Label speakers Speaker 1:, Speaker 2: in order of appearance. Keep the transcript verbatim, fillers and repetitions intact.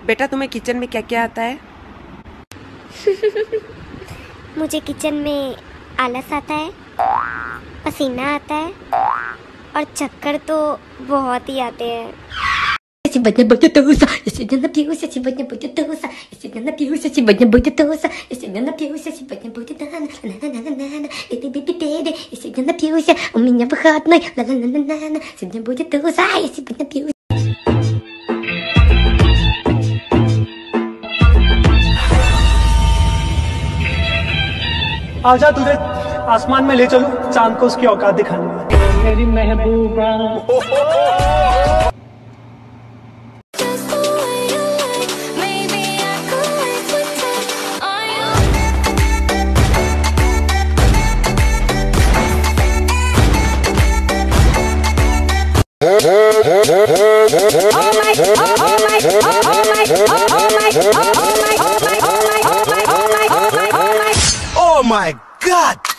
Speaker 1: बेटा तुम्हें किचन में क्या क्या आता है?
Speaker 2: मुझे किचन में आलस आता है, पसीना आता है और चक्कर तो बहुत ही आते हैं।
Speaker 3: Сегодня будет туса, я сегодня напьюся, сегодня будет туса, я сегодня напьюся, сегодня будет туса, я сегодня напьюся, сегодня будет на-на-на-на-на-на, и ты би-би-би-би, я сегодня напьюся, у меня выходной, на-на-на-на-на, сегодня будет туса, я сегодня напьюся.
Speaker 4: आजा तुझे आसमान में ले चलूं, चांद को उसकी औकात दिखाने में। मेरी महबूबा
Speaker 5: Oh my God!